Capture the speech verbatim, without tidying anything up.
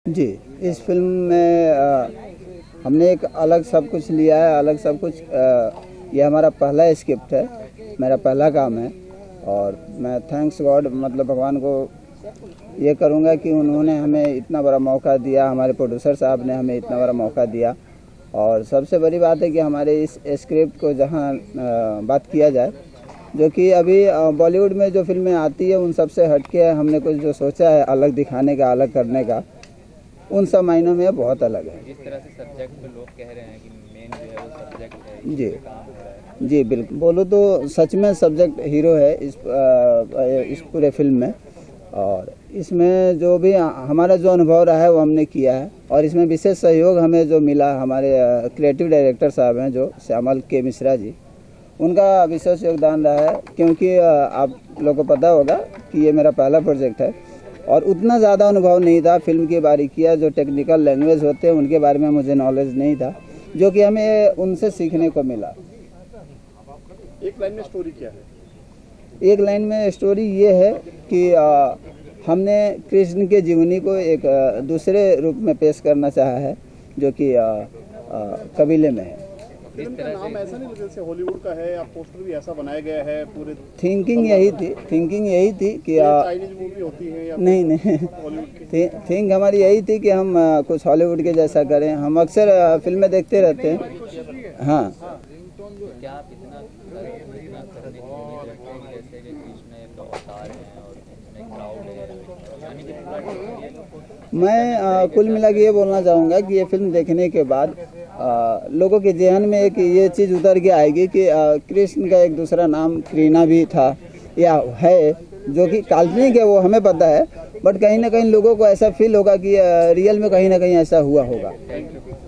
जी, इस फिल्म में आ, हमने एक अलग सब कुछ लिया है, अलग सब कुछ। आ, ये हमारा पहला स्क्रिप्ट है, मेरा पहला काम है और मैं थैंक्स गॉड मतलब भगवान को ये करूँगा कि उन्होंने हमें इतना बड़ा मौका दिया, हमारे प्रोड्यूसर साहब ने हमें इतना बड़ा मौका दिया। और सबसे बड़ी बात है कि हमारे इस स्क्रिप्ट को जहाँ बात किया जाए, जो कि अभी बॉलीवुड में जो फिल्में आती है उन सब से हटके हमने कुछ जो सोचा है अलग दिखाने का, अलग करने का, उन सब मायनों में बहुत अलग है। जिस तरह से सब्जेक्ट पे लोग कह रहे हैं कि मेन जो है वो सब्जेक्ट है, जी काम हो रहा है। जी बिल्कुल, बोलो तो सच में सब्जेक्ट हीरो है इस आ, इस पूरे फिल्म में। और इसमें जो भी हमारा जो अनुभव रहा है वो हमने किया है और इसमें विशेष सहयोग हमें जो मिला, हमारे क्रिएटिव डायरेक्टर साहब हैं जो श्यामल के मिश्रा जी, उनका विशेष योगदान रहा है। क्योंकि आप लोगों को पता होगा कि ये मेरा पहला प्रोजेक्ट है और उतना ज़्यादा अनुभव नहीं था। फिल्म की बारीकियाँ जो टेक्निकल लैंग्वेज होते हैं उनके बारे में मुझे नॉलेज नहीं था, जो कि हमें उनसे सीखने को मिला। एक लाइन में स्टोरी क्या है? एक लाइन में स्टोरी ये है कि आ, हमने कृष्ण के जीवनी को एक आ, दूसरे रूप में पेश करना चाहा है, जो कि आ, आ, कबीले में है। फिल्म का नाम ऐसा नहीं जैसे हॉलीवुड का है, आप पोस्टर भी ऐसा बनाया गया है पूरे। थिंकिंग यही थी थिंकिंग यही थी कि चाइनीज मूवी होती है या नहीं नहीं हॉलीवुड की? थिंक हमारी यही थी कि हम आ, कुछ हॉलीवुड के जैसा करें। हम अक्सर आ, फिल्में देखते रहते हैं। हाँ, क्या आप इतना इतना करने की उम्मीद रखते हैं कि जैसे कि कृष्ण एक अवतार हैं और इसमें क्राउड है, यानी कि पूरा टीम? मैं आ, कुल मिला के ये बोलना चाहूँगा कि ये फिल्म देखने के बाद आ, लोगों के जहन में एक ये चीज़ उतर के आएगी कि आ, कृष्ण का एक दूसरा नाम कृष्णा भी था या है, जो कि काल्पनिक है, वो हमें पता है, बट कहीं ना कहीं लोगों को ऐसा फील होगा कि आ, रियल में कहीं ना कहीं ऐसा हुआ होगा।